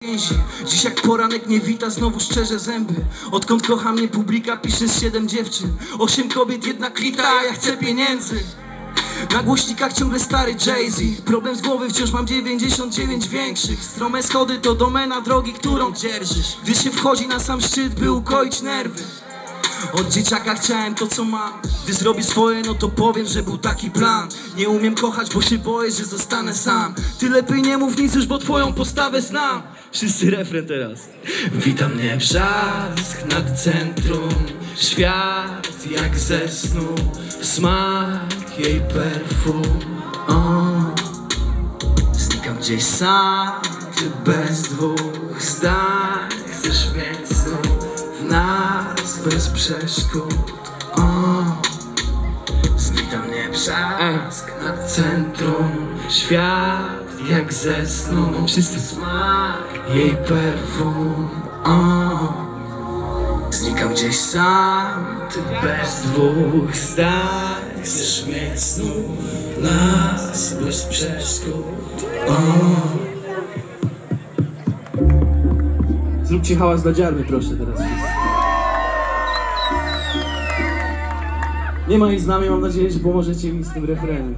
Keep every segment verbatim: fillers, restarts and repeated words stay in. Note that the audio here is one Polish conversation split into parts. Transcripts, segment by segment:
Dziś jak poranek mnie wita, znowu szczerze zęby. Odkąd kocha mnie publika, pisze z siedem dziewczyn. Osiem kobiet, jedna klita, a ja chcę pieniędzy. Na głośnikach ciągle stary Jay-Z. Problem z głowy wciąż mam dziewięćdziesiąt dziewięć większych. Strome schody to domena drogi, którą dzierżysz. Gdy się wchodzi na sam szczyt, by ukoić nerwy. Od dzieciaka chciałem to, co mam. Gdy zrobię swoje, no to powiem, że był taki plan. Nie umiem kochać, bo się boję, że zostanę sam. Ty lepiej nie mów nic już, bo twoją postawę znam. Wszyscy refren teraz. Wita mnie brzask nad centrum. Świat jak ze snu. Smak jej perfum. oh. Znikam gdzieś sam, ty bez dwóch zdań. Chcesz mieć znów w nas bez przeszkód. oh. Znika mnie brzask nad centrum. Świat jak ze snu. Wszyscy smak jej perfum. oh. Znikam gdzieś sam, ty bez dwóch zdań. Chcesz mieć znów nas bez przeszkód. oh. Zróbcie hałas dla dziarmy, proszę teraz wszyscy. Nie ma nic z nami, mam nadzieję, że pomożecie mi z tym refrenem.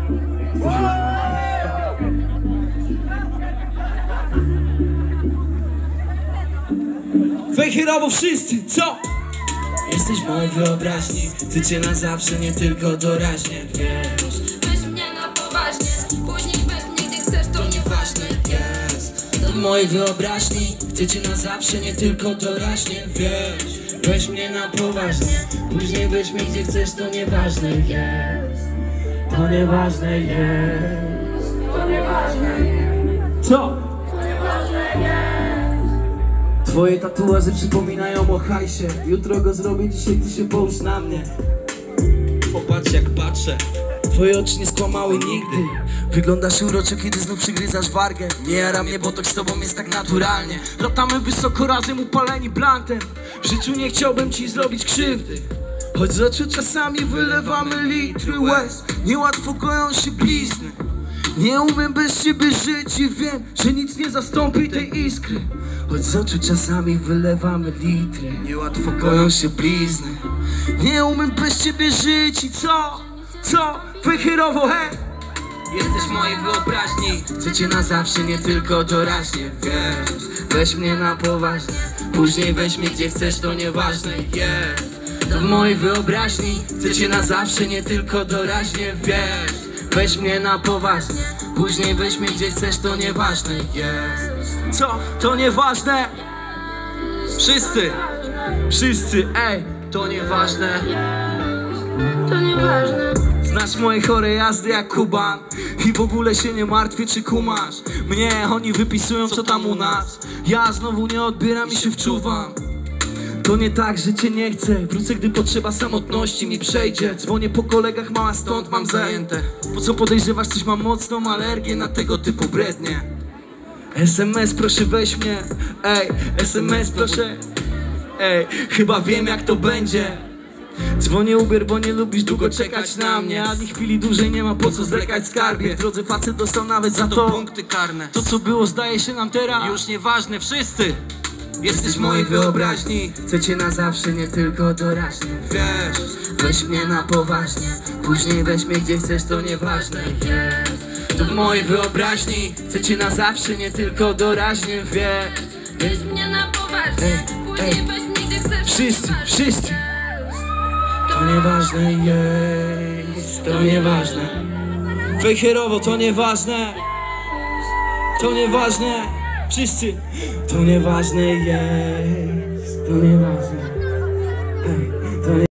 Fejherowo wszyscy, co? Jesteś w mojej wyobraźni, chcę cię na zawsze, nie tylko doraźnie, wiesz. Weź mnie na poważnie, później weź mnie gdzie chcesz, to nieważne jest. W mojej wyobraźni, chcę cię na zawsze, nie tylko doraźnie, wiesz. Weź mnie na poważnie, później weź mnie gdzie chcesz, to nieważne jest. To nieważne jest. To nieważne jest. Co? To nieważne jest. Twoje tatuaże przypominają o hajsie. Jutro go zrobię, dzisiaj ty się połóż na mnie. Popatrz jak patrzę. Twoje oczy nie skłamały nigdy. Wyglądasz uroczo, kiedy znów przygryzasz wargę. Nie jara mnie, bo to z tobą jest tak naturalnie. Latamy wysoko razem upaleni blantem. W życiu nie chciałbym ci zrobić krzywdy. Choć z oczu czasami wylewamy litry łez. Niełatwo goją się blizny. Nie umiem bez ciebie żyć i wiem, że nic nie zastąpi tej iskry. Choć z oczu czasami wylewamy litry. Niełatwo goją się blizny. Nie umiem bez ciebie żyć i co? Co? Fejherowo, hej! Jesteś w mojej wyobraźni, chcę cię na zawsze, nie tylko doraźnie, wiesz. Weź mnie na poważnie, później weź mnie gdzie chcesz, to nieważne jest. To w mojej wyobraźni, chcę cię na zawsze, nie tylko doraźnie, wiesz. Weź mnie na poważnie, później weź mnie gdzie chcesz, to nieważne jest. Co? To nieważne? Wszyscy! Wszyscy, ej! To nieważne. To nieważne. Znasz moje chore jazdy jak Kuban. I w ogóle się nie martwię, czy kumasz. Mnie oni wypisują, co tam u nas. Ja znowu nie odbieram i się wczuwam. To nie tak, że cię nie chcę. Wrócę, gdy potrzeba samotności mi przejdzie. Dzwonię po kolegach, mała stąd mam zajęte. Po co podejrzewasz, coś mam mocną alergię na tego typu brednie. S M S proszę weź mnie. Ej, S M S proszę. Ej, chyba wiem jak to będzie. Dzwonię Uber, bo nie lubisz długo czekać na mnie. Ani chwili dłużej nie ma po co zwlekać skarbie. W drodze facet dostał nawet za to punkty karne. To co było zdaje się nam teraz już nieważne, wszyscy. Jesteś w mojej wyobraźni, chcę cię na zawsze, nie tylko doraźnie, wiesz. Weź mnie na poważnie, później weź mnie gdzie chcesz, to nieważne jest. To w mojej wyobraźni, chcę cię na zawsze, nie tylko doraźnie, wiesz. Weź mnie na poważnie, Ej, później ej. weź mnie gdzie chcesz, to Wszyscy, nieważne wszyscy. jest. To nieważne jest, to nieważne. Fejherowo, to nieważne. To nieważne. Wszyscy. To nieważne jest, to nieważne. Hej, to nie...